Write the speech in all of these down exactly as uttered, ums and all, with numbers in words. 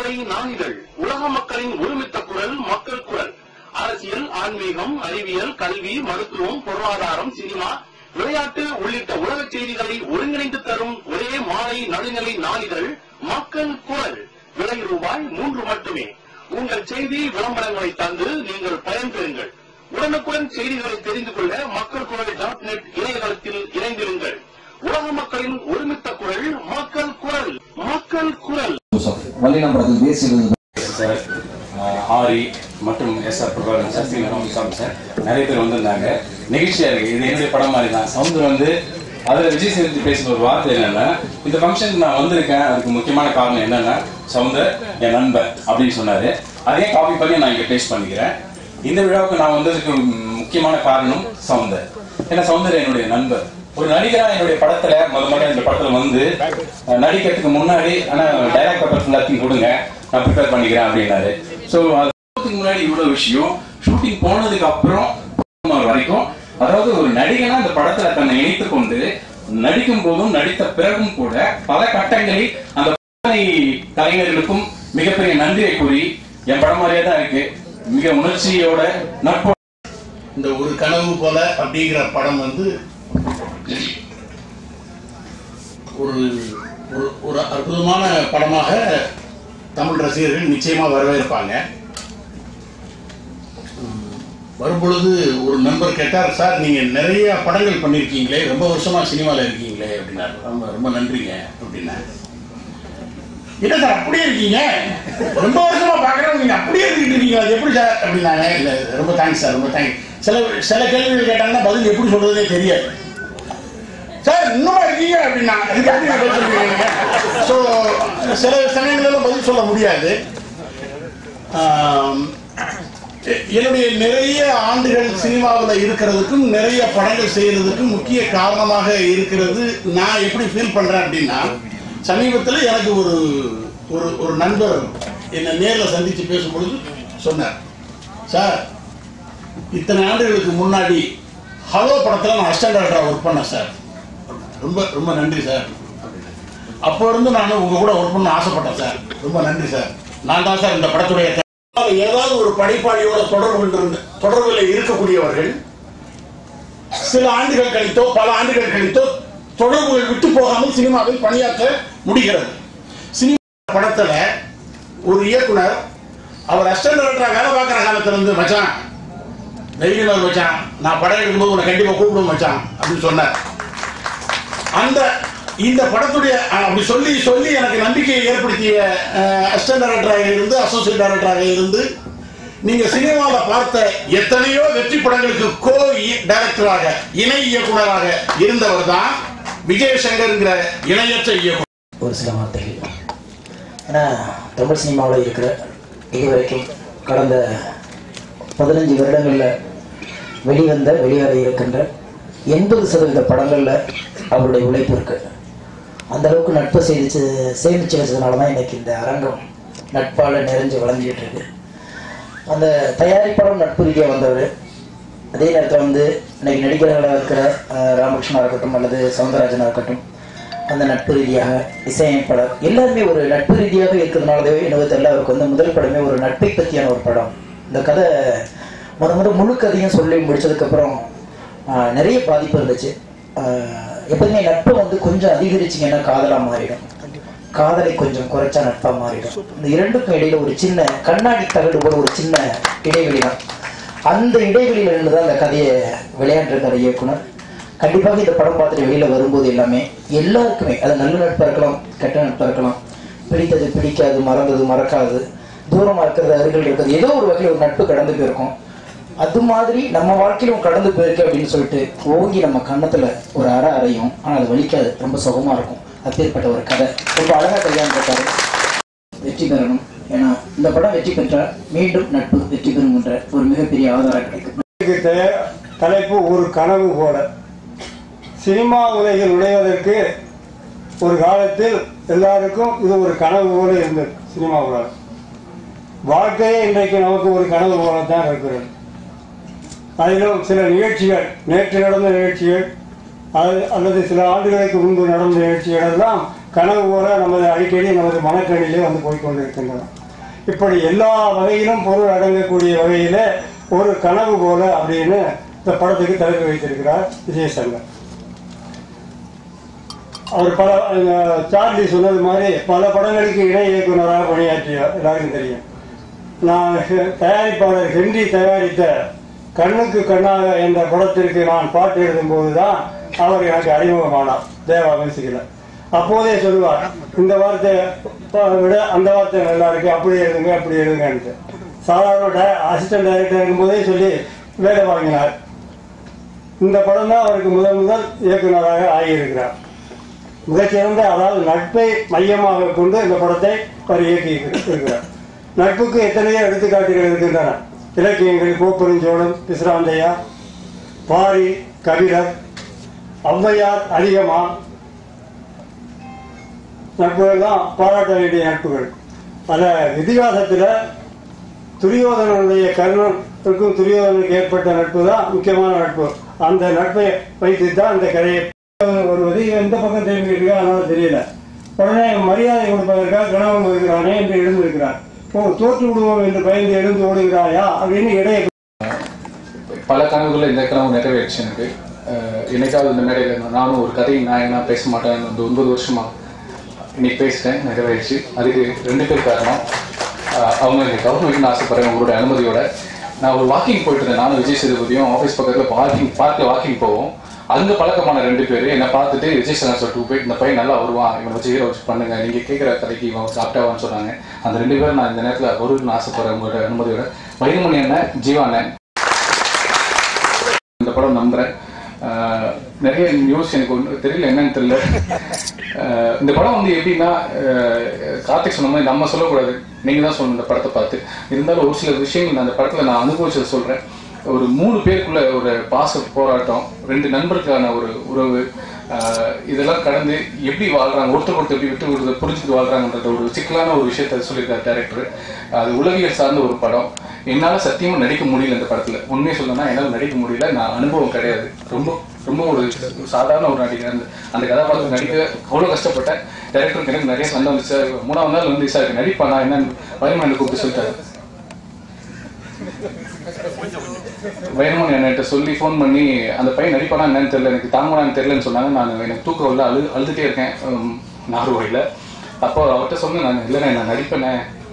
நடுநிலை நாளிதழ், உலக மக்களின் ஒருமித்த குரல், மக்கள் குரல். அரசியல், ஆன்மீகம், அறிவியல், கல்வி, மருத்துவம், பொருளாதாரம், சினிமா, விளையாட்டு உள்ளிட்ட உலக செய்திகளை ஒருங்கிணைந்து தரும் ஒரே மாலை நடுநிலை நாளிதழ் மக்கள் குரல். விலை ரூபாய் மூன்று மட்டுமே. உங்கள் செய்தி விளம்பரங்களை தந்து நீங்கள் பயன்பெறுங்கள். உடனுக்குடன் செய்திகளை தெரிந்து கொள்ள மக்கள் குரல் டாட் நெட் இணையதளத்தில் இணைந்திருங்கள். உலக மக்களின் ஒருமித்த குரல், மக்கள் குரல். மக்கள் குரல். வல்லினம் படத்தில் பேசியது சார், ஆரி மற்றும் S R Prabhakaran sir, Srinivasan sir, நிறைய பேர் வந்திருந்தாங்க. நெகிழ்ச்சியா இருக்கு. இது என்னுடைய படம் மாதிரி தான். சவுந்தர் வந்து அதில் விஜய் சேதுபதி பேசுகிற ஒரு வார்த்தை என்னன்னா, இந்த ஃபங்க்ஷனுக்கு நான் வந்திருக்கேன், அதுக்கு முக்கியமான காரணம் என்னன்னா சவுந்தர் என் நண்பர் அப்படின்னு சொன்னாரு. அதே காப்பி பண்ணி நான் இங்கே பேஸ் பண்ணிக்கிறேன். இந்த விழாவுக்கு நான் வந்ததுக்கு முக்கியமான காரணம் சவுந்தர். ஏன்னா சவுந்தர் என்னுடைய நண்பர். ஒரு நடிகரா என்னுடைய படத்துல முத முதல்ல இந்த படத்துல வந்து நடிக்கிறதுக்கு முன்னாடி ஆனா டைரக்ட் பேப்பர் எல்லாத்தையும் கொடுங்க, நான் ப்ரிப்பேர் பண்ணிக்கிறேன் அப்படின்னாரு. ஸோ அதுக்கு முன்னாடி இவ்வளவு விஷயம் ஷூட்டிங் போனதுக்கு அப்புறம் வரைக்கும், அதாவது ஒரு நடிகனா இந்த படத்துல தன்னை இணைத்து கொண்டு நடிக்கும் போதும் நடித்த பிறகும் கூட பல கட்டங்களில் அந்த கலைஞர்களுக்கும் மிகப்பெரிய நன்றியை கூறி என் படம் மாதிரியே தான் இருக்கு. மிக உணர்ச்சியோட நட்பு. இந்த ஒரு கனவு போல அப்படிங்கிற படம் வந்து ஒரு ஒரு அற்புதமான படமாக தமிழ் ரசிகர்கள் நிச்சயமா வரவேற்பாங்க. வரும்பொழுது ஒரு நண்பர் கேட்டார், சார் நீங்க நிறைய படங்கள் பண்ணிருக்கீங்களே, ரொம்ப வருஷமா சினிமாவில் இருக்கீங்களே அப்படின்னாரு. ரொம்ப ரொம்ப நன்றிங்க அப்படின்னா. என்ன சார் அப்படியே இருக்கீங்க, ரொம்ப வருஷமா பாக்குறோம், நீங்க அப்படியே இருக்கிட்டு இருக்கீங்க, அது எப்படி சார் அப்படின்னாங்க. இல்லை ரொம்ப தேங்க்ஸ் சார், ரொம்ப தேங்க்ஸ். சில சில கேள்விகள் கேட்டாங்கன்னா பதில் எப்படி சொல்றதே தெரியாது. சார் இன்னும் இருக்கீங்க அப்படின்னா ஸோ சில சமயங்களில் பதில் சொல்ல முடியாது. என்னுடைய நிறைய ஆண்டுகள் சினிமாவில் இருக்கிறதுக்கும் நிறைய படங்கள் செய்யறதுக்கும் முக்கிய காரணமாக இருக்கிறது நான் எப்படி ஃபீல் பண்றேன் அப்படின்னா, சமீபத்தில் எனக்கு ஒரு ஒரு ஒரு நண்பர் என்னை நேரில் சந்தித்து பேசும்பொழுது சொன்னார், சார் இத்தனை ஆண்டுகளுக்கு முன்னாடி ஹலோ படத்தில் நான் அசிஸ்டன்ட் டைரக்டராக ஒர்க் பண்ணேன் சார், ரொம்ப ரொம்ப நன்றி சார். அப்போ இருந்து நான் உங்க கூட ஒர்க் பண்ண ஆசைப்பட்டேன் சார், ரொம்ப நன்றி சார். நான் தான் சார் இந்த படத்துடைய ஏதாவது ஒரு படைப்பாளியோட தொடர்பு தொடர்பில் இருக்கக்கூடியவர்கள் சில ஆண்டுகள் கழித்தோ பல ஆண்டுகள் கழித்தோ தொடர்புகள் விட்டு போகாமல் சினிமாவில் பணியாற்ற முடிகிறது. சினிமா படத்துல ஒரு இயக்குனர் அவர் அசிஸ்டன்ட் டைரக்டரா வேலை பார்க்கிற காலத்துல இருந்து, மச்சான் தைரியமாக மச்சான், நான் படம் எடுக்கும்போது உன்னை கண்டிப்பா கூப்பிடுவோம் மச்சான் அப்படின்னு சொன்னார். அந்த இந்த படத்துடைய அப்படி சொல்லி சொல்லி எனக்கு நம்பிக்கையை ஏற்படுத்திய அசிஸ்டன்ட் டைரக்டராக இருந்து அசோசியேட் டைரக்டராக இருந்து நீங்க சினிமாவில் பார்த்த எத்தனையோ வெற்றி படங்களுக்கு கோ டைரக்டராக இணை இயக்குனராக இருந்தவர் தான் விஜயசங்கர்ங்கிற இணையற்ற இயக்குனர். ஒரு சில வார்த்தைகள், ஏன்னா தமிழ் சினிமாவில் இருக்கிற இதுவரைக்கும் கடந்த பதினஞ்சு வருடங்களில் வெளிவந்த வெளிவர இருக்கின்ற எண்பது சதவீத படங்களில் அவருடைய உழைப்பு இருக்கு. அந்த அளவுக்கு நட்பை செய்து சேமிச்சு வச்சதுனால தான் இன்னைக்கு இந்த அரங்கம் நட்பால் நிறைஞ்சு வளர்ந்துகிட்டு இருக்கு. அந்த தயாரிப்பாளர் நட்பு ரீதியாக வந்தவர். அதே நேரத்தில் வந்து இன்னைக்கு நடிகர்களாக இருக்கிற ராமகிருஷ்ணா இருக்கட்டும் அல்லது சவுந்தரராஜனாக இருக்கட்டும், அந்த நட்பு ரீதியாக இசையமைப்பாளர் எல்லாருமே ஒரு நட்பு ரீதியாக இருக்கிறதுனாலவே என்னவோ தெரியல, அவருக்கு வந்து முதல் படமே ஒரு நட்பை பற்றியான ஒரு படம். இந்த கதை முத முத முழு கதையும் சொல்லி முடிச்சதுக்கப்புறம் நிறைய பாதிப்பு இருந்துச்சு. எப்பவுமே நட்பை வந்து கொஞ்சம் அதிகரிச்சிங்கன்னா காதலாக மாறிடும், காதலை கொஞ்சம் குறைச்சா நட்பாக மாறிடும். இந்த இரண்டுக்கும் இடையில ஒரு சின்ன கண்ணாடி தகடு போல ஒரு சின்ன இடைவெளி தான். அந்த இடைவெளியில இருந்து தான் அந்த கதையை விளையாண்டுருக்கிற இயக்குனர். கண்டிப்பாக இந்த படம் பார்த்துட்டு வெளியில வரும்போது எல்லாமே எல்லாருக்குமே, அது நல்ல நட்பாக இருக்கலாம், கெட்ட நட்பாக இருக்கலாம், பிடித்தது பிடிக்காது, மறந்தது மறக்காது, தூரமாக இருக்கிறது அருகில் இருக்கிறது, ஏதோ ஒரு வகையில் ஒரு நட்பு கடந்து போயிருக்கும். அது மாதிரி நம்ம வாழ்க்கையிலும் கடந்து போயிருக்கு அப்படின்னு சொல்லிட்டு ஓங்கி நம்ம கண்ணத்துல ஒரு அறை அறையும், ஆனால் அது வலிக்காது, ரொம்ப சுகமா இருக்கும். அப்பேற்பட்ட ஒரு கதை ரொம்ப அழகா கையாண்டிருக்காரு. வெற்றி பெறணும், ஏன்னா இந்த படம் வெற்றி பெற்றால் மீண்டும் நட்பு வெற்றி பெறும் என்ற ஒரு மிகப்பெரிய ஆதாரம் கிடைக்கும். தலைப்பு ஒரு கனவு போல. சினிமா உலகில் நுழைவதற்கு ஒரு காலத்தில் எல்லாருக்கும் இது ஒரு கனவு போல இருந்தது. சினிமா உலகம் வாழ்க்கையே இன்றைக்கு நமக்கு ஒரு கனவு போலத்தான் இருக்கிறது. அதிலும் சில நிகழ்ச்சிகள், நேற்று நடந்த நிகழ்ச்சிகள் அல்லது சில ஆண்டுகளுக்கு முன்பு நடந்த நிகழ்ச்சிகள் எல்லாம் கனவு போல நமது அடிக்கடி நமது மனக்கணிலே வந்து போய்கொண்டிருக்கின்றன. இப்படி எல்லா வகையிலும் பொருள் அடங்கக்கூடிய வகையில ஒரு கனவு போல அப்படின்னு இந்த படத்துக்கு தலைப்பு வைத்திருக்கிறார் விஜயசங்கர். அவர் பல சார்லி சொன்னது மாதிரி பல படங்களுக்கு இணை இயக்குநராக பணியாற்றியார், எல்லாருக்கும் தெரியும். நான் தயாரிப்பாளர் ஹென்றி தயாரித்த கண்ணுக்கு கண்ணாக என்ற படத்திற்கு நான் பாட்டு எழுதும் போதுதான் அவர் எனக்கு அறிமுகமானார் தேவா மியூசிக்கில். அப்போதே சொல்லுவார், இந்த வார்த்தை விட அந்த வார்த்தை நல்லா இருக்கு, அப்படி எழுதுங்க அப்படி எழுதுங்கன்ட்டு. சாதாரண அசிஸ்டன்ட் டைரக்டர் இருக்கும்போதே சொல்லி வேலை வாங்கினார். இந்த படம் தான் அவருக்கு முதல் முதல் இயக்குநராக ஆகியிருக்கிறார். மிகச்சிறந்த, அதாவது நட்பை மையமாக கொண்டு இந்த படத்தை அவர் இயக்கி இருக்கிறார். நட்புக்கு எத்தனையோ எடுத்துக்காட்டுகள் இருக்கின்றன. இலக்கியங்கள் கோப்பெருஞ்சோழன், பிசிராந்தையா, பாரி, கபிலர், ஔவையார், அதிகமா நட்புகள் தான் பாராட்ட வேண்டிய நட்புகள். பல இதிகாசத்துல துரியோதனனுடைய கர்ணனுக்கும் துரியோதனுக்கு ஏற்பட்ட நட்பு தான் முக்கியமான நட்பு. அந்த நட்பை வைத்து தான் இந்த கதையை வருவது. எந்த பக்கம் திரும்பியிருக்கா அதனால தெரியல. உடனே மரியாதை கொடுப்பதற்காக கணவன் வருகிறானே என்று எழுந்திருக்கிறார். ஓ, தோற்று விடுவோம் என்று பயந்து எழுந்து ஓடுகிறாயா அப்படின்னு இடையே பல கனவுகள் இந்த கனவு நிறைவேறிச்சு எனக்கு. என்னைக்காவது இந்த மேடையில் நானும் ஒரு கதையை நாயகனா பேச மாட்டேன். இந்த ஒன்பது வருஷமா இன்னைக்கு பேசிட்டேன், நிறைவேறிச்சு. அதுக்கு ரெண்டு பேர் காரணம். அவங்க எனக்கு கவர்மெண்ட்னு ஆசைப்படுறேன். உங்களுடைய அனுமதியோட நான் ஒரு வாக்கிங் போயிட்டு இருந்தேன். நானும் விஜய் சேதுபதியும் ஆஃபீஸ் பக்கத்தில் வாக்கிங் பார்க்கில் வாக்கிங் போவோம். அங்கே பழக்கமான ரெண்டு பேர் என்னை பார்த்துட்டு விஜய் சேனல் சொல்லிட்டு போயிட்டு இந்த பையன் நல்லா வருவான், இவனை வச்சு ஹீரோ வச்சு பண்ணுங்க, நீங்கள் கேட்குற கதைக்கு இவன் சாப்பிட்டாவான்னு சொன்னாங்க. அந்த ரெண்டு பேரும் நான் இந்த நேரத்தில் வருன்னு ஆசைப்படுறேன் உங்களோட அனுமதியோட. வைரமணி அண்ணன், ஜீவா அண்ணன், இந்த படம் நம்புறேன். நிறைய நியூஸ் எனக்கு ஒன்று தெரியல, என்னன்னு தெரியல. இந்த படம் வந்து எப்படின்னா, கார்த்திக் சொன்ன மாதிரி நம்ம சொல்லக்கூடாது, நீங்கள் தான் சொல்லணும் இந்த படத்தை பார்த்து. இருந்தாலும் ஒரு சில விஷயங்கள் நான் அந்த படத்தில் நான் அனுபவிச்சதை சொல்கிறேன். ஒரு மூணு பேருக்குள்ள ஒரு பாச போராட்டம், ரெண்டு நண்பர்களுக்கான ஒரு உறவு, இதெல்லாம் கடந்து எப்படி வாழ்றாங்க, ஒருத்தர் ஒருத்தர் எப்படி விட்டு விடுறது புரிஞ்சுட்டு வாழ்றாங்கன்ற ஒரு சிக்கலான ஒரு விஷயத்த சொல்லியிருக்காரு டைரக்டர். அது உலகியல் சார்ந்த ஒரு படம். என்னால் சத்தியமாக நடிக்க முடியல இந்த படத்தில். உண்மையை சொல்லணும்னா என்னால் நடிக்க முடியல. நான் அனுபவம் கிடையாது. ரொம்ப ரொம்ப ஒரு சாதாரண ஒரு நடிகர். அந்த அந்த கதாபாத்திரம் நடிக்க அவ்வளோ கஷ்டப்பட்டேன். டைரக்டருக்கு எனக்கு நிறைய சண்டை வந்துச்சு. மூணாவது நாள் வந்து சார் நடிப்பா நான் என்னன்னு வைரமணி கூப்பிட்டு சொல்லிட்டாரு. வைரமணி என்கிட்ட சொல்லி ஃபோன் பண்ணி அந்த பையன் நடிப்பானா என்னன்னு தெரியல, எனக்கு தாங்கலான்னு தெரியலன்னு சொன்னாங்க. நான் எனக்கு தூக்கம் இல்லை, அழு அழுதுகிட்டே இருக்கேன் நாகர்கோயிலில். அப்போ அவர்கிட்ட சொன்னேன், நான் இல்லைண்ணே நான் நடிப்பேனே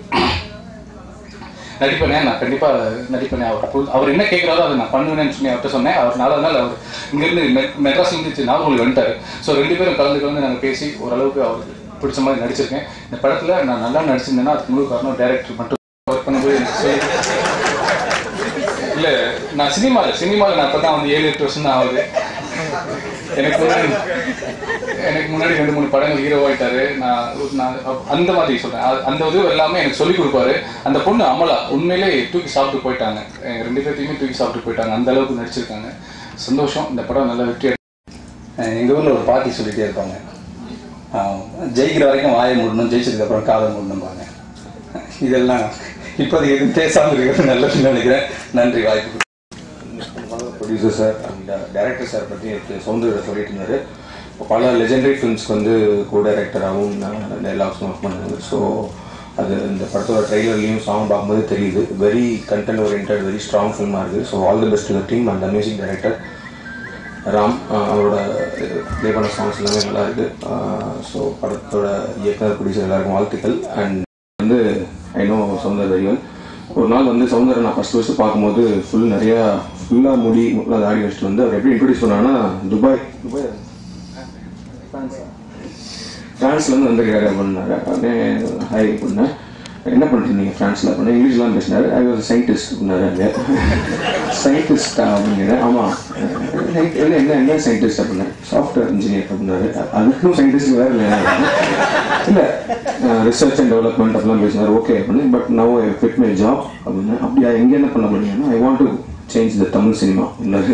நடிப்பேனே நான் கண்டிப்பாக நடிப்பேனே. அவர் அவர் என்ன கேட்குறாரோ அதை நான் பண்ணுவேன்னு சொல்லி அவர்கிட்ட சொன்னேன். அவர் நாலாவது நாள் அவர் இங்கேருந்து மெட்ராஸ்லேருந்து நாகர்கோயில் வந்துட்டார். ஸோ ரெண்டு பேரும் கலந்து கலந்து நாங்கள் பேசி ஓரளவுக்கு அவருக்கு பிடிச்ச மாதிரி நடிச்சிருக்கேன். இந்த படத்தில் நான் நல்லா நடிச்சிருந்தேன்னா அதுக்கு முழு காரணம் டைரக்டர் மட்டும். ஒர்க் பண்ணும்போது எனக்கு சொல்லி இல்லை, நான் சினிமாவில் சினிமாவில் நான் இப்போ தான் வந்து ஏழு எட்டு வருஷம் தான் ஆகுது. எனக்கு முன்னாடி எனக்கு முன்னாடி ரெண்டு மூணு படங்கள் ஹீரோ ஆகிட்டாரு. நான் நான் அந்த மாதிரி சொல்கிறேன். அந்த இது எல்லாமே எனக்கு சொல்லிக் கொடுப்பாரு. அந்த பொண்ணு அமலா உண்மையிலே தூக்கி சாப்பிட்டு போயிட்டாங்க. எங்கள் ரெண்டு பேர்த்தையுமே தூக்கி சாப்பிட்டு போயிட்டாங்க. அந்த அளவுக்கு நடிச்சிருக்காங்க. சந்தோஷம். இந்த படம் நல்லா வெற்றி. எங்கள் ஊரில் ஒரு பாட்டி சொல்லிகிட்டே இருப்பாங்க, ஜெயிக்கிற வரைக்கும் வாயை மூடணும், ஜெயிச்சதுக்கப்புறம் காதை மூடணும்பாங்க. இதெல்லாம் இப்போதைக்கு எதுவும் பேசாமல் இருக்கிறது நல்லதுன்னு நினைக்கிறேன். நன்றி வாய்ப்பு. Producer sir and director sir பற்றி சௌந்தர்யா சொல்லிட்டு இருந்தார். பல லெஜெண்டரி ஃபிலிம்ஸ்க்கு வந்து கோ டைரக்டராகவும் டைலாக்ஸும் ஒர்க் பண்ணுவாங்க. ஸோ அது இந்த படத்தோட ட்ரெய்லர்லையும் சாங் பார்க்கும்போது தெரியுது. Very content oriented, very strong ஃபில்மாக இருக்குது. So all the best to the team and amazing director Ram. அவரோட ப்ளே பண்ண சாங்ஸ் எல்லாமே நல்லா இருக்குது. ஸோ படத்தோட இயக்குனர் ப்ரொடியூசர் எல்லாருக்கும் வாழ்த்துக்கள். அண்ட் வந்து ஐநோ சௌந்தர் வெரி வெல். ஒரு நாள் வந்து சௌந்தர் நான் ஃபஸ்ட் ஃபஸ்ட்டு பார்க்கும்போது ஃபுல் நிறையா ஃபுல்லாக முடி ஃபுல்லாக தாடி வச்சுட்டு வந்து அவர் எப்படி இன்ட்ரடியூஸ் பண்ணாங்கன்னா, துபாய் துபாய் ஃப்ரான்ஸ்லேருந்து வந்திருக்காரு அப்படின்னாரு. அப்படியே ஹாய் அப்படின்னா, என்ன பண்ணுறீங்க நீங்கள் ஃப்ரான்ஸில் அப்படின்னா இங்கிலீஷ்லாம் பேசினார். ஐ வாஸ் சயின்டிஸ்ட் அப்படின்னாரு. அங்கே சயின்டிஸ்டா அப்படிங்கிறேன். ஆமாம், என்ன என்ன என்ன சயின்டிஸ்ட் அப்படின்னா சாஃப்ட்வேர் இன்ஜினியர் அப்படின்னாரு. அதுக்கும் சயின்டிஸ்ட் வேறு இல்லை இல்லை ரிசர்ச் அண்ட் டெவலப்மெண்ட் அப்படிலாம் பேசினார். ஓகே அப்படின்னு. But now I fit my job அப்படின்னு. அப்படியா எங்கே என்ன பண்ண முடியும்னா, I want to change the Tamil cinema அப்படின்னாரு.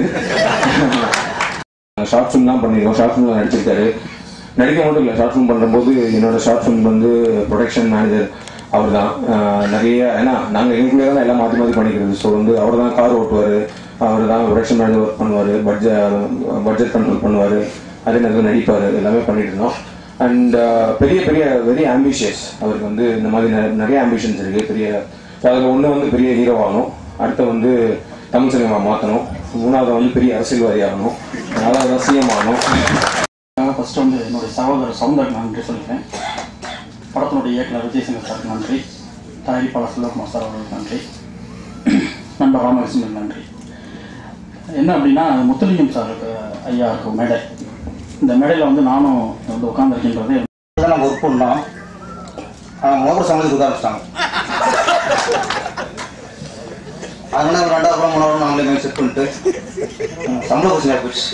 ஷார்ட் ஃபிலிம்லாம் பண்ணியிருக்கோம். ஷார்ட் ஃபிலிம்லாம் நடிச்சிருக்காரு. நடிக்க மட்டும் இல்லை, ஷார்ட் ஃபிலிம் பண்ணும்போது என்னோட ஷார்ட் ஃபிலிம் வந்து ப்ரொடக்ஷன் மேனேஜர் அவர் தான். நிறைய ஏன்னா நாங்கள் எங்களுக்குள்ளே தான் எல்லாம் மாற்றி மாற்றி பண்ணிக்கிறது. ஸோ வந்து அவர் தான் கார் ஓட்டுவார், அவர் தான் ப்ரொடக்ஷன் மேனேஜர் ஒர்க் பண்ணுவார், பட்ஜெட் பட்ஜெட் கண்ட்ரோல் பண்ணுவார், அதே நேரத்தில் நடிப்பார், எல்லாமே பண்ணிட்டு இருந்தோம். அண்ட் பெரிய பெரிய வெரி ஆம்பிஷியஸ். அவருக்கு வந்து இந்த மாதிரி நிறைய ஆம்பிஷன்ஸ் இருக்குது. பெரிய அதில் ஒன்று வந்து பெரிய ஹீரோ ஆகணும், அடுத்த வந்து தமிழ் சினிமா மாற்றணும், மூணாவது வந்து பெரிய அரசியல்வாதி ஆகணும், நாலாவது சிஎம் ஆகணும். ஃபர்ஸ்ட் வந்து என்னுடைய சகோதரர் சவுந்தருக்கு நன்றி சொல்லிக்கிறேன். படத்தினுடைய இயக்குனர் விஜயசங்கர் சாருக்கு நன்றி, தயாரிப்பாளர் செல்வகுமார் சார் அவர்களுக்கு நன்றி, நண்பர் ராமகிருஷ்ணனுக்கு நன்றி. என்ன அப்படின்னா முத்துலிங்கம் சாருக்கு ஐயா இருக்கும் மேடை. இந்த மேடையில் வந்து நானும் வந்து உட்காந்துருக்கின்றது நாங்கள் ஒர்க் பண்ணோம். மோகர் சங்கத்துக்கு உதாரிச்சிட்டாங்க. அதனால ஒரு ரெண்டாவது படம் மூணாவது நாங்களே மேலே செட் பண்ணிட்டு சம்பள பிரச்சனை போயிடுச்சு.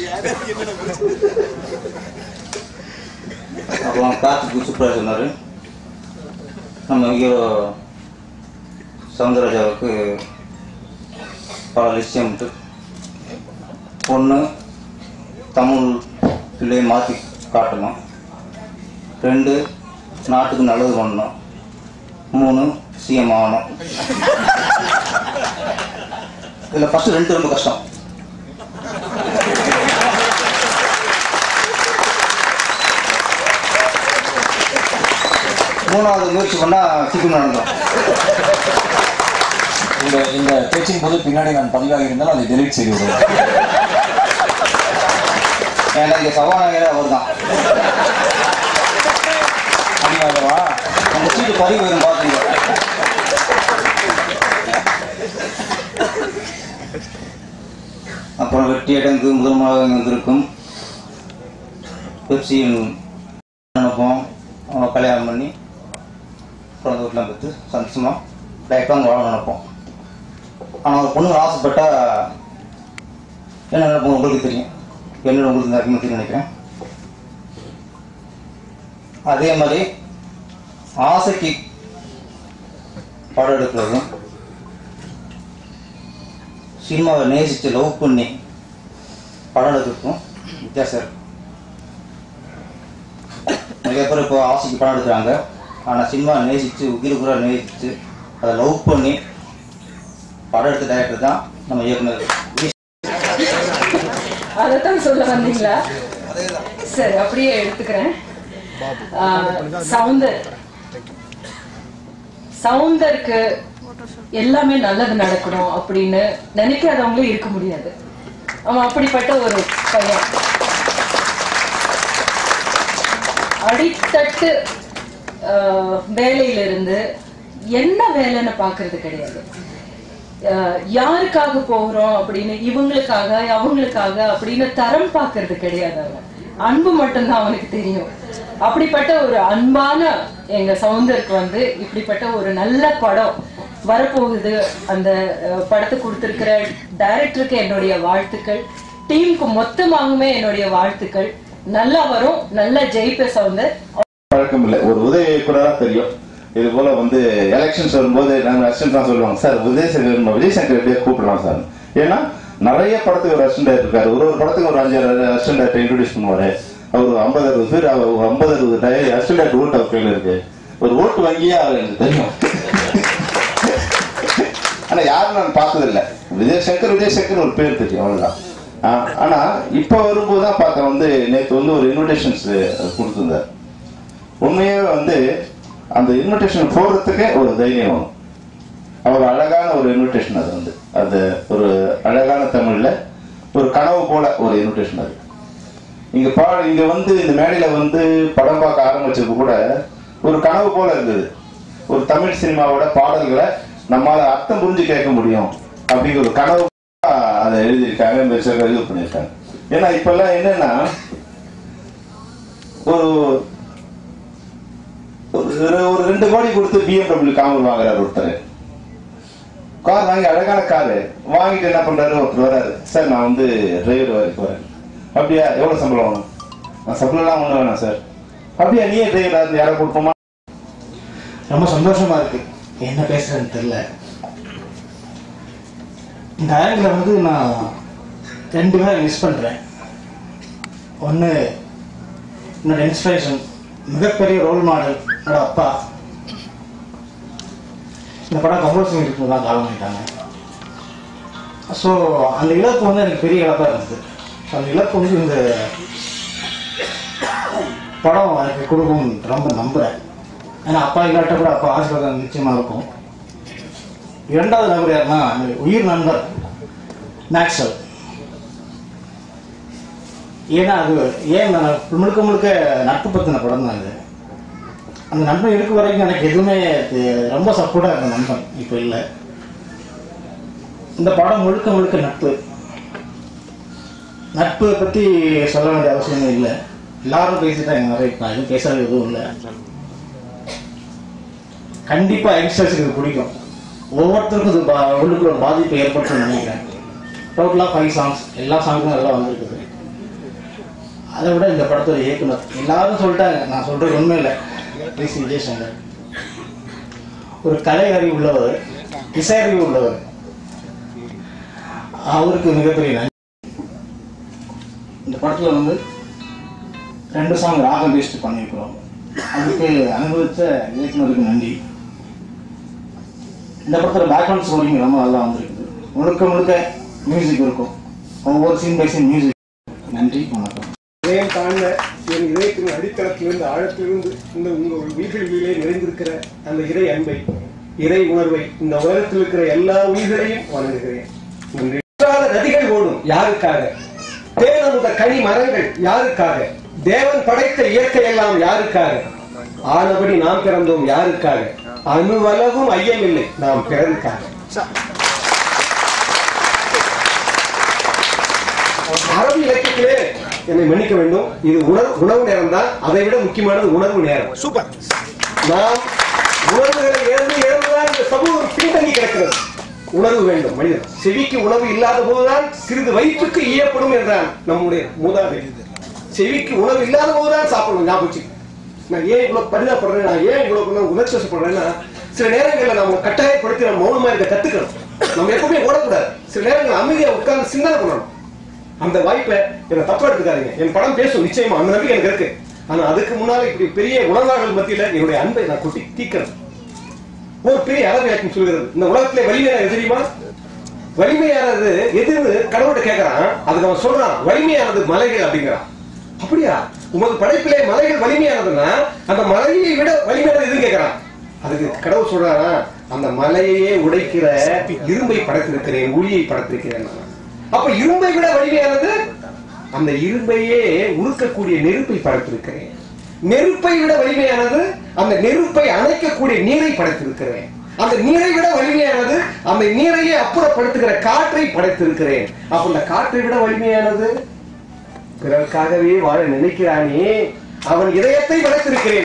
அப்புறம் கார்த்திக் சூப்பராக சொன்னார். நம்ம ஹீரோ சவுந்தரராஜாவுக்கு பல லட்சியம் ஒன்று தமிழ் பிள்ளையை மாற்றி காட்டணும், ரெண்டு நாட்டுக்கு நல்லது பண்ணணும், மூணு சிஎம் ஆகணும். இதில் ஃபஸ்ட்டு ரெண்டு ரொம்ப கஷ்டம். மூணாவது முயற்சி பண்ணால் சீக்கிரம் நடந்தோம். இந்த இந்த பேச்சின் போது பின்னாடி நான் பதிவாகி இருந்தாலும் அதை டெலிட் செய்து விடுவேன். ஏன்னா இங்கே சபாநாயகரே அவர் தான். அப்படிவாகவா அந்த சீட்டு பதிவு வரும் பார்த்துங்க. அப்புறம் வெட்டி அடங்கு முதல் மாதம் வந்திருக்கும் பெப்சியின் நினைப்போம். அவங்க கல்யாணம் பண்ணி குழந்தை வீட்டில் பெற்று சந்தோஷமாக லைஃப்பாக அங்கே வாழ நினைப்போம். ஆனால் ஒரு பொண்ணு ஆசைப்பட்டா என்ன நினைப்போம் உங்களுக்கு தெரியும், என்னோட உங்களுக்கு நிறைய தெரியும் நினைக்கிறேன். அதே மாதிரி ஆசைக்கு படம் எடுக்கிறதும் சினிமாவை நேசித்து லவ் பண்ணி படம் எடுக்கிறதுக்கும் வித்தியாசம் இருக்கு. நிறைய பேர் இப்போ ஆசைக்கு படம் எடுக்கிறாங்க, ஆனால் சினிமாவை நேசித்து உயிர் கூட நேசித்து அதை லவ் பண்ணி படம் எடுத்த டைரக்டர் தான் நம்ம இயக்குனர். அதைத்தான் சொல்ல வந்தீங்களா? சரி, அப்படியே எடுத்துக்கிறேன். சவுந்தர் சவுந்தருக்கு எல்லாமே நல்லது நடக்கணும் அப்படின்னு நினைக்காதவங்களே இருக்க முடியாது. அவன் அப்படிப்பட்ட ஒரு பையன். அடித்தட்டு வேலையிலிருந்து என்ன வேலைன்னு பாக்குறது கிடையாது. யாருக்காக போகிறோம் அப்படின்னு, இவங்களுக்காக அவங்களுக்காக அப்படின்னு தரம் பார்க்கறது கிடையாது. அவன் அன்பு மட்டும்தான் அவனுக்கு தெரியும். அப்படிப்பட்ட ஒரு அன்பான எங்க சவுந்தருக்கு வந்து இப்படிப்பட்ட ஒரு நல்ல படம் வரப்போகுது. அந்த படத்தை கொடுத்திருக்கிற டைரக்டருக்கு என்னுடைய வாழ்த்துக்கள், டீமுக்கு மொத்தமாகவே என்னுடைய வாழ்த்துக்கள். நல்லா வரும், நல்லா ஜெயிப்ப சவுந்தர். பழக்கம் இல்லை, ஒரு உதவி இயக்குனரா தெரியும். இது போல வந்து எலெக்ஷன்ஸ் வரும்போது நாங்கள் அசிஸ்டன்ட் தான் சொல்லுவாங்க, சார் உதயசங்கர் விஜயசங்கர் எப்படியா கூப்பிடலாம் சார். ஏன்னா நிறைய படத்துக்கு ஒரு அசிஸ்டன்ட் இருக்காரு, ஒரு ஒரு படத்துக்கு ஒரு அஞ்சாறு அசிஸ்டன்ட் இன்ட்ரோடியூஸ் பண்ணுவாரு. அவர் ஐம்பது அறுபது பேர், அவர் ஐம்பது அறுபது அசிஸ்டன்ட் ஓட்டு அவர் கையில் இருக்கு. ஒரு ஓட்டு வங்கியே அவர் எனக்கு தெரியும். ஆனா யாரும் நான் பார்த்ததில்லை. விஜயசங்கர் விஜயசங்கர் ஒரு பேர் தெரியும், அவ்வளவுதான். ஆனா இப்ப வரும்போதுதான் பார்த்தேன், வந்து நேற்று வந்து ஒரு இன்விடேஷன்ஸ் கொடுத்துருந்தார். உண்மையே வந்து அந்த இன்விடேஷன் போடுறதுக்கே ஒரு தைரியம் வேணும். அவர் அழகான ஒரு இன்விடேஷன். அது வந்து அது ஒரு அழகான தமிழ்ல ஒரு கனவு போல ஒரு இன்விடேஷன். அது இங்க பா இங்க வந்து இந்த மேடையில வந்து படம் பார்க்க ஆரம்பிச்சது கூட ஒரு கனவு போல இருந்தது. ஒரு தமிழ் சினிமாவோட பாடல்களை நம்மளால அர்த்தம் புரிஞ்சு கேட்க முடியும் அப்படிங்கிற ஒரு கனவு அதை எழுதியிருக்காங்க, இது பண்ணியிருக்காங்க. ஏன்னா இப்ப எல்லாம் என்னன்னா ஒரு ஒரு ரெண்டு கோடி கொடுத்து பிஎம்டபிள்யூ கார் வாங்குறாரு ஒருத்தர். கார் வாங்கி அழகான காரு வாங்கிட்டு என்ன பண்றாரு, ஒருத்தர் வராரு, சார் நான் வந்து டிரைவர் வரைக்கும் வரேன். அப்படியா, எவ்வளவு சம்பளம் வேணும்? நான் சம்பளம் எல்லாம் ஒண்ணு வேணாம் சார். அப்படியா, நீயே டிரைவரா இருந்து யாரை கொடுப்போமா? ரொம்ப சந்தோஷமா இருக்கு. என்ன பேசுறேன்னு தெரியல. இந்த ஆங்கில வந்து நான் ரெண்டு பேரை மிஸ் பண்றேன். ஒன்னு என்னோட இன்ஸ்பிரேஷன், மிகப்பெரிய ரோல் மாடல் என்னோட அப்பா. இந்த படம் கமல் சிங் இருக்கு தான் காலம் பண்ணிட்டாங்க. ஸோ அந்த இழப்பு வந்து எனக்கு பெரிய இழப்பாக இருந்தது. அந்த இழப்பு வந்து இந்த படம் எனக்கு கொடுக்கும் ரொம்ப நம்புகிறேன். ஏன்னா அப்பா இல்லாட்ட கூட அப்பா ஆசீர்வாதம் நிச்சயமாக இருக்கும். இரண்டாவது நபர் யாருன்னா உயிர் நண்பர் மேக்ஸ்வெல். ஏன்னா அது ஏன் முழுக்க முழுக்க நட்பு பற்றின படம் தான் அது. அந்த நண்பன் இருக்க வரைக்கும் எனக்கு எதுவுமே ரொம்ப சப்போர்ட்டாக இருந்த நண்பன் இப்போ இல்லை. இந்த படம் முழுக்க முழுக்க நட்பு. நட்பு பற்றி சொல்ல வேண்டிய அவசியமே இல்லை. எல்லாரும் பேசிட்டாங்க நிறைய. நான் எதுவும் பேசாத எதுவும் இல்லை. கண்டிப்பாக யங்ஸ்டர்ஸுக்கு இது பிடிக்கும். ஒவ்வொருத்தருக்கும் இது பா உள்ளுக்குள்ள ஒரு பாதிப்பு ஏற்பட்டுன்னு நினைக்கிறேன். டோட்டலாக ஃபைவ் சாங்ஸ், எல்லா சாங்ஸும் நல்லா வந்திருக்குது. அதை விட இந்த படத்தோட இயக்குனர் எல்லாரும் சொல்லிட்டாங்க, நான் சொல்கிறது உண்மை இல்லை. பிளீஸ் விஜய் சங்கர் ஒரு கலை அறிவு உள்ளவர், இசை அறிவு உள்ளவர். அவருக்கு மிகப்பெரிய நன்றி. இந்த படத்தில் வந்து ரெண்டு சாங் ராகம் பேஸ்ட் பண்ணியிருக்கிறோம். அதுக்கு அனுபவித்த இயக்குனருக்கு நன்றி. இந்த படத்தில் பேக்ரவுண்ட் ஸ்கோரிங் ரொம்ப நல்லா வந்திருக்குது. முழுக்க முழுக்க மியூசிக் இருக்கும். ஒவ்வொரு சீன் பை சீன் மியூசிக். நன்றி, வணக்கம். இதயம் தாண்ட என் இதயத்தின் அடித்தளத்திலிருந்து ஆழத்திலிருந்து இந்த உங்கள் உயிர்களிலே நிறைந்திருக்கிற அந்த இறை அன்பை, இறை உணர்வை இந்த உலகத்தில் இருக்கிற எல்லா உயிர்களையும் வணங்குகிறேன். நன்றி. நதிகள் ஓடும் யாருக்காக? தேனமுத கனி மரங்கள் யாருக்காக? தேவன் படைத்த இயற்கை எல்லாம் யாருக்காக? ஆனபடி நாம் பிறந்தோம் யாருக்காக? அணுவளவும் ஐயமில்லை நாம் பிறருக்காக. அரபி இலக்கியத்திலே என்னை மன்னிக்க வேண்டும், இது உணர்வு உணவு நேரம் தான். அதை விட முக்கியமானது உணர்வு நேரம். சூப்பர். நாம் உணர்வுகளை இழந்து இழந்துதான் இந்த சமூகம் பின்தங்கி கிடக்கிறது. உணர்வு வேண்டும் மனிதன். செவிக்கு உணவு இல்லாத போதுதான் சிறிது வயிற்றுக்கு ஈயப்படும் என்றான் நம்முடைய மூதாதை. செவிக்கு உணவு இல்லாத போதுதான் சாப்பிடணும். ஞாபகம். நான் ஏன் இவ்வளவு பரிதாபப்படுறேன், நான் ஏன் இவ்வளவு உணர்ச்சி வசப்படுறேன்னா, சில நேரங்களில் நம்ம கட்டாயப்படுத்தி நம்ம மௌனமா இருக்க கத்துக்கணும். நம்ம எப்பவுமே ஓடக்கூடாது. சில நேரங்கள் அமைதியா உட்கார்ந்து சிந்தனை பண்ணணும். அந்த வாய்ப்பை என்ன தப்பா எடுத்துக்காதீங்க. என் படம் பேசும் நிச்சயமா, அந்த நம்பிக்கை எனக்கு இருக்கு. ஆனா அதுக்கு முன்னால இப்படி பெரிய உணர்வாளர்கள் மத்தியில என்னுடைய அன்பை நான் கொட்டி தீக்கிறேன். ஒரு பெரிய அரபியாக்கும் சொல்கிறது, இந்த உலகத்திலே வலிமையானது தெரியுமா? வலிமையானது எதுன்னு கடவுள்கிட்ட கேட்கறான். அதுக்கு அவன் சொல்றான், வலிமையானது மலைகள் அப்படிங்கிறான். அப்படியா? உமது படைப்பிலே மலைகள் வலிமையானதுன்னா அந்த மலையை விட வலிமையானது எதுன்னு கேட்கறான். அதுக்கு கடவுள் சொல்றாரா, அந்த மலையையே உடைக்கிற இரும்பை படைத்திருக்கிறேன், ஒளியை படைத்திருக்கிறேன். அப்ப இரும்பை விட வலிமையானது அந்த இரும்பையே உருக்கக்கூடிய நெருப்பை படைத்திருக்கிறேன். நெருப்பை விட வலிமையானது அந்த நெருப்பை அணைக்கக்கூடிய நீரை படைத்திருக்கிறேன். அந்த நீரை விட வலிமையானது அந்த நீரையே அப்புறப்படுத்துகிற காற்றை படைத்திருக்கிறேன். அப்ப இந்த காற்றை விட வலிமையானது பிறர்க்காகவே வாழ நினைக்கிறானே அவன் இதயத்தை படைத்திருக்கிறேன்.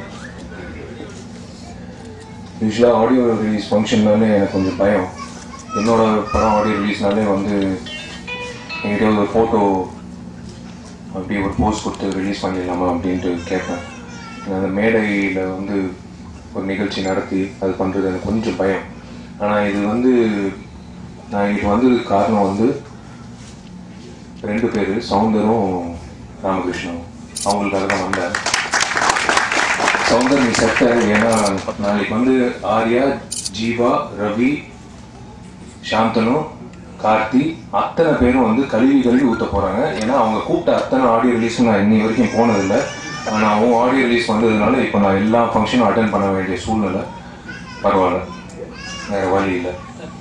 யூஸ்வலாக ஆடியோ ரிலீஸ் ஃபங்க்ஷன்னாலே எனக்கு கொஞ்சம் பயம். என்னோட படம் ஆடியோ ரிலீஸ்னாலே வந்து என்கிட்ட ஒரு ஃபோட்டோ அப்படியே ஒரு போஸ்ட் கொடுத்து ரிலீஸ் பண்ணிடலாமா அப்படின்ட்டு கேட்பேன். அந்த மேடையில் வந்து ஒரு நிகழ்ச்சி நடத்தி அது பண்ணுறது எனக்கு கொஞ்சம் பயம். ஆனால் இது வந்து நான் இன்றைக்கி வந்ததுக்கு காரணம் வந்து ரெண்டு பேர், சவுந்தரும் ராமகிருஷ்ணனும். அவங்களுக்காக தான் வந்தேன். சவுந்தர் நீ செட்ட, ஏன்னா நாளைக்கு வந்து ஆர்யா, ஜீவா, ரவி, சாந்தனு, கார்த்தி அத்தனை பேரும் வந்து கழுவி கழுவி ஊற்ற போகிறாங்க. ஏன்னா அவங்க கூப்பிட்ட அத்தனை ஆடியோ ரிலீஸும் நான் இன்னி வரைக்கும் போனதில்லை. ஆனால் அவங்க ஆடியோ ரிலீஸ் வந்ததுனால இப்போ நான் எல்லா ஃபங்க்ஷனும் அட்டென்ட் பண்ண வேண்டிய சூழ்நிலை. பரவாயில்ல, வேறு வழி இல்லை.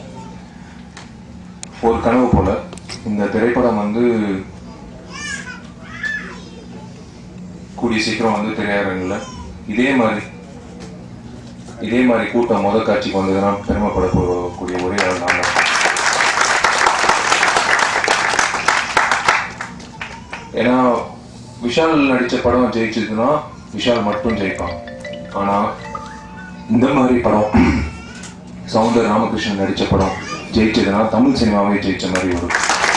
ஒரு கனவு போல் இந்த திரைப்படம் வந்து கூடிய சீக்கிரம் வந்து திரையரங்கில் இதே மாதிரி இதே மாதிரி கூட்டம் முதல் காட்சிக்கு வந்ததுன்னா பெருமைப்படக்கூடிய ஒரே ஆள் நான் தான். ஏன்னா விஷால் நடித்த படம் ஜெயிச்சதுன்னா விஷால் மட்டும் ஜெயிப்பான். ஆனால் இந்த மாதிரி படம் சவுந்தர் ராமகிருஷ்ணன் நடித்த படம் ஜெயிச்சதுன்னா தமிழ் சினிமாவே ஜெயிச்ச மாதிரி ஒரு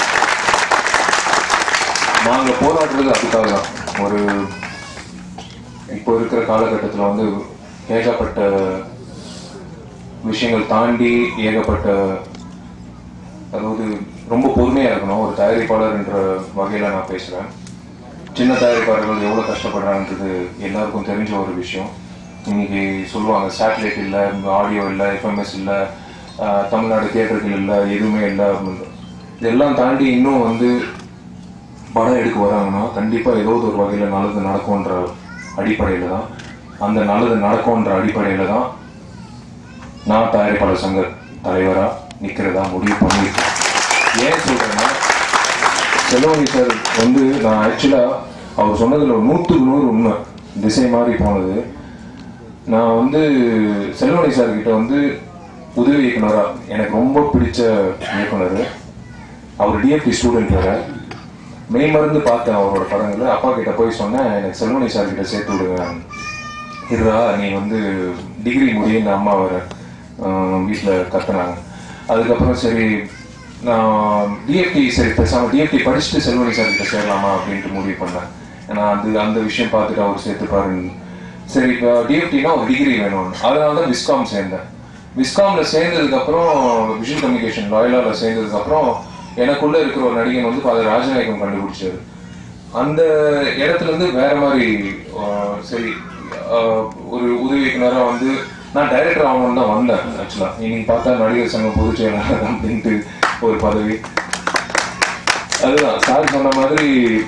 நாங்கள் போராடுறது அதுக்காக தான். ஒரு இப்போ இருக்கிற காலகட்டத்தில் வந்து ஏகப்பட்ட விஷயங்கள் தாண்டி ஏகப்பட்ட, அதாவது ரொம்ப பொறுமையாக இருக்கணும். ஒரு தயாரிப்பாளர் என்ற வகையில் நான் பேசுகிறேன். சின்ன தயாரிப்பாளர்கள் எவ்வளோ கஷ்டப்படுறான்றது எல்லாருக்கும் தெரிஞ்ச ஒரு விஷயம். இன்னைக்கு சொல்லுவாங்க சேட்டலைட் இல்லை, ஆடியோ இல்லை, எஃப்எம்எஸ் இல்லை, தமிழ்நாடு தியேட்டர்கள் இல்லை, எதுவுமே இல்லை. இதெல்லாம் தாண்டி இன்னும் வந்து படம் எடுக்க வராங்கன்னா கண்டிப்பாக ஏதோ ஒரு வகையில் நல்லது நடக்கும்ன்ற அடிப்படையில் தான் அந்த நல்லது நடக்கும்ன்ற அடிப்படையில் தான் நான் தயாரிப்பாளர் சங்க தலைவராக நிற்கிறதா முடிவு பண்ணியிருக்கேன். ஏன் சொல்கிறேன்னா செல்வமணி சார் வந்து நான் ஆக்சுவலாக அவர் சொன்னதில் ஒரு நூற்றுக்கு நூறு உண்மை திசை மாதிரி போனது. நான் வந்து செல்வமணி சார் கிட்ட வந்து உதவி இயக்குனராக எனக்கு ரொம்ப பிடிச்ச இயக்குனர். அவர் டிஎஃப்டி ஸ்டூடெண்ட் வேற. மெய் மருந்து பார்த்தேன் அவரோட படங்களை. அப்பா கிட்ட போய் சொன்னேன், எனக்கு செல்வமணி சார் கிட்ட சேர்த்து விடுங்க. இதுதா நீ வந்து டிகிரி முடியுன்னு அம்மா வர வீட்டில் கத்துனாங்க. அதுக்கப்புறம் சரி நான் டிஎஃப்டி சரி பேசாமல் டிஎஃப்டி படிச்சுட்டு செல்வமணி சார் கிட்ட சேரலாமா அப்படின்ட்டு முடிவு பண்ணேன். ஏன்னா அது அந்த விஷயம் பார்த்துட்டு அவர் சேர்த்துப்பாருன்னு. சரி இப்போ டிஎஃப்டினா ஒரு டிகிரி வேணும்னு அதனால தான் விஸ்காம் சேர்ந்தேன். விஸ்காமில் சேர்ந்ததுக்கப்புறம் விஷுவல் கம்யூனிகேஷன் லாயலாவில் சேர்ந்ததுக்கப்புறம் எனக்குள்ளே இருக்கிற ஒரு நடிகன் வந்து ஃபாதர் ராஜநாயகம் கண்டுபிடிச்சாரு. அந்த இடத்துல இருந்து வேற மாதிரி சரி ஒரு உதவி இயக்குனராக வந்து நான் டைரக்டர் ஆகணும்னு தான் வந்தேன். ஆக்சுவலாக இன்னைக்கு பார்த்தா நடிகர் சங்கம் பொதுச் செயலாளர் அப்படின்ட்டு ஒரு பதவி. அதுதான் சார் சொன்ன மாதிரி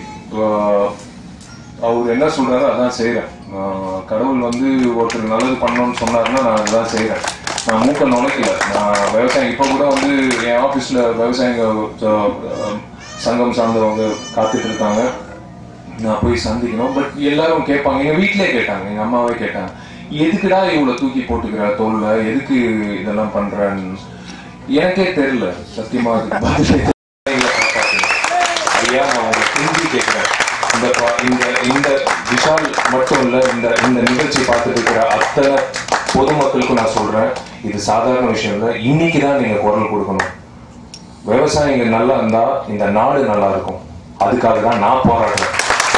அவர் என்ன சொல்றாரோ அதான் செய்கிறேன். கடவுள் வந்து ஒருத்தர் நல்லது பண்ணணும்னு சொன்னாருன்னா நான் அதுதான் செய்கிறேன். நான் மூக்க நுழைக்கல. நான் விவசாயம் இப்போ கூட வந்து என் ஆஃபீஸில் விவசாயிங்க சங்கம் சார்ந்தவங்க காத்துட்டு இருக்காங்க, நான் போய் சந்திக்கணும். பட் எல்லாரும் கேட்பாங்க, எங்கள் வீட்டிலே கேட்டாங்க, எங்கள் அம்மாவே கேட்டாங்க, எதுக்குடா இவ்வளோ தூக்கி போட்டுக்கிற தோல்ல, எதுக்கு இதெல்லாம் பண்றேன்னு. எனக்கே தெரியல சத்தியமா. ஐயா நான் உங்களை திரும்பி கேட்கிறேன், இந்த இந்த இந்த விஷால் மட்டும் இல்ல, இந்த இந்த நிகழ்ச்சி பார்த்துட்டு இருக்கிற அத்தனை பொதுமக்களுக்கும் நான் சொல்றேன், இது சாதாரண விஷயம் இல்லை. இன்னைக்கு தான் நீங்க குரல் கொடுக்கணும். விவசாயிங்க நல்லா இருந்தா இந்த நாடு நல்லா இருக்கும். அதுக்காக தான் நான் போராடுறேன்.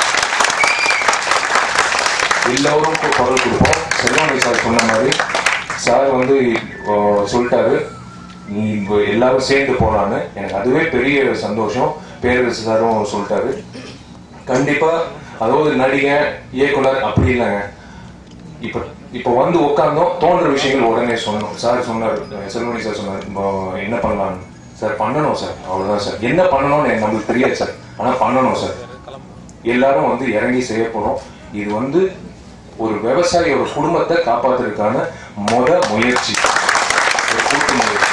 எல்லோரும் குரல் கொடுப்போம். செல்வமணி சார் சொன்ன மாதிரி சார் வந்து சொல்லிட்டாரு, நீ எல்லாரும் சேர்ந்து போனான்னு. எனக்கு அதுவே பெரிய சந்தோஷம். பேரரசு சாரும் சொல்லிட்டாரு. கண்டிப்பா அதாவது நடிகர் இயக்குனர் அப்படி இல்லைங்க. இப்ப இப்ப வந்து உட்காந்தோம், தோன்ற விஷயங்கள் உடனே சொன்னோம். சார் சொன்னார், செல்வமணி சார் சொன்னார் என்ன பண்ணலான்னு. சார் பண்ணணும் சார், அவ்வளவுதான் சார். என்ன பண்ணணும்னு எனக்கு நம்மளுக்கு தெரியாது சார், ஆனா பண்ணணும் சார். எல்லாரும் வந்து இறங்கி செய்ய போறோம். இது வந்து ஒரு விவசாயியோட குடும்பத்தை காப்பாற்றுறதுக்கான முத முயற்சி, ஒரு கூட்டு முயற்சி.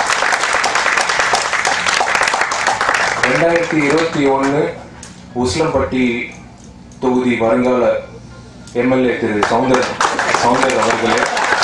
ரெண்டாயிரத்தி இருபத்தி ஒண்ணு உசிலம்பட்டி தொகுதி வருங்கால எம்எல்ஏ திரு சௌந்தர் சௌந்தர் அவர்களே,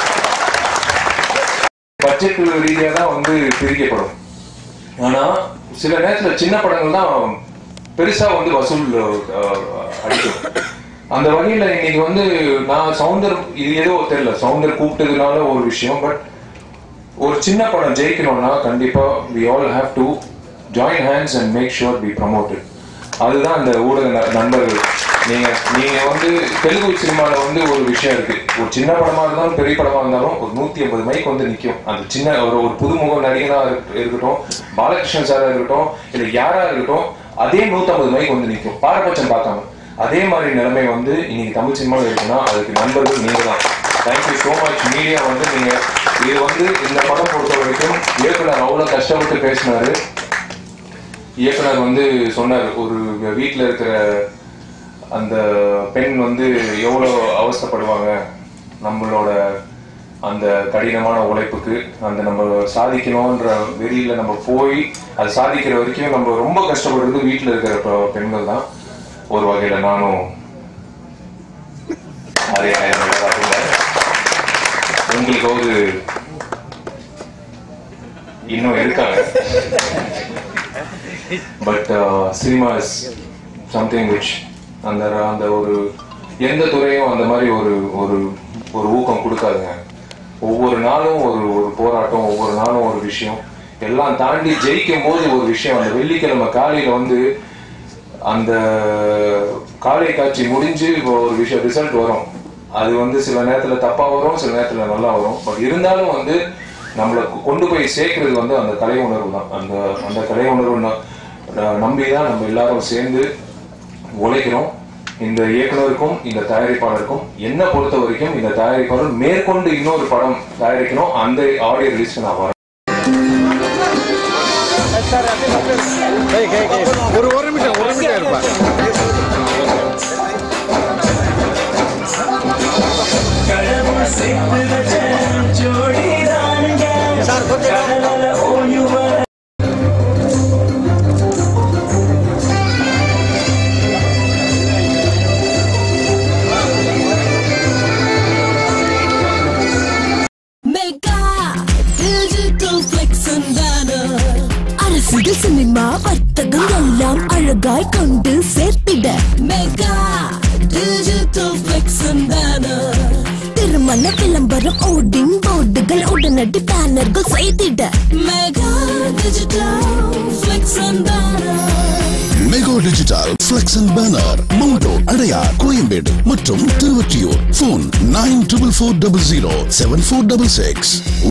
பட்ஜெட் ரீதியாக தான் வந்து பிரிக்கப்படும். ஆனா சில நேரத்துல சின்ன படங்கள் தான் பெருசா வந்து வசூல் அடிக்கும். அந்த வகையில இன்னைக்கு வந்து நான் சௌந்தர் இது ஏதோ தெரியல, சௌந்தர் கூப்பிட்டதுனால ஒரு விஷயம். பட் ஒரு சின்ன படம் ஜெயிக்கணும்னா கண்டிப்பா we all have to join hands and make sure we promote it. அதுதான் அந்த ஊடக நண்பர்கள். நீங்க நீங்க வந்து தெலுங்கு சினிமால வந்து ஒரு விஷயம் இருக்கு, ஒரு சின்ன படமா இருந்தாலும் பெரிய படமா இருந்தாலும் ஒரு நூத்தி ஐம்பது மைக் வந்து நிற்கும். அந்த சின்ன ஒரு ஒரு புதுமுக நடிகனா இருக்கட்டும், பாலகிருஷ்ணன் சாரா இருக்கட்டும், இல்ல யாரா இருக்கட்டும், அதே நூத்தி ஐம்பது மைக் வந்து நிற்கும் பாரபட்சம் பார்க்காம. அதே மாதிரி நிலைமை வந்து இன்னைக்கு தமிழ் சினிமாவில் இருக்குன்னா அதுக்கு நண்பர்கள் நீங்க தான். Thank you so much media. வந்து நீங்க இது வந்து இந்த படம் பொறுத்த வரைக்கும் இயக்குனர் அவ்வளவு கஷ்டப்பட்டு பேசினாரு. இயக்குனர் வந்து சொன்னார், ஒரு வீட்டில் இருக்கிற அந்த பெண் வந்து எவ்வளோ அவஸ்தைப்படுவாங்க நம்மளோட அந்த கடினமான உழைப்புக்கு. அந்த நம்ம சாதிக்கணும்ன்ற வெளியில நம்ம போய் அது சாதிக்கிற வரைக்கும் நம்ம ரொம்ப கஷ்டப்படுறது வீட்டில் இருக்கிற பெண்கள் தான். ஒரு வகையில நானும் அதே உங்களுக்காவது இன்னும் இருக்காங்க. But cinema is something which அந்த அந்த ஒரு எந்த துறையும் அந்த மாதிரி ஒரு ஒரு ஒரு ஊக்கம் கொடுக்காதுங்க. ஒவ்வொரு நாளும் ஒரு ஒரு போராட்டம், ஒவ்வொரு நாளும் ஒரு விஷயம். எல்லாம் தாண்டி ஜெயிக்கும் போது ஒரு விஷயம். அந்த வெள்ளிக்கிழமை காலையில வந்து அந்த காலை காட்சி முடிஞ்சு ஒரு விஷயம் ரிசல்ட் வரும். அது வந்து சில நேரத்துல தப்பா வரும், சில நேரத்துல நல்லா வரும். பட் இருந்தாலும் வந்து நம்மளை கொண்டு போய் சேர்க்கறது வந்து அந்த கலை உணர்வு தான். அந்த அந்த கலை உணர்வு நம்பிதான் நம்ம எல்லாரும் சேர்ந்து உழைக்கிறோம். இந்த இயக்குனருக்கும் இந்த தயாரிப்பாளருக்கும் என்ன பொறுத்த வரைக்கும் இந்த தயாரிப்பாளர் மேற்கொண்டு இன்னொரு படம் தயாரிக்கணும். அந்த ஆடியோ ரிலீஸ்க்கு நான் வரேன். ஒரு ஒரு நிமிஷம் ஒரு நிமிஷம் இருப்பேன். அழகாய் கொண்டு சேர்த்திட mega digital flex and banner திருமண விளம்பரம் ஓடிங் போர்டுகள் உடனடி பேனர்கள் செய்திட mega digital flex and banner mega digital flex and banner மவுண்டோ அடையார் கோயம்பேடு மற்றும் Thiruvottiyur phone nine triple four double zero seven four double six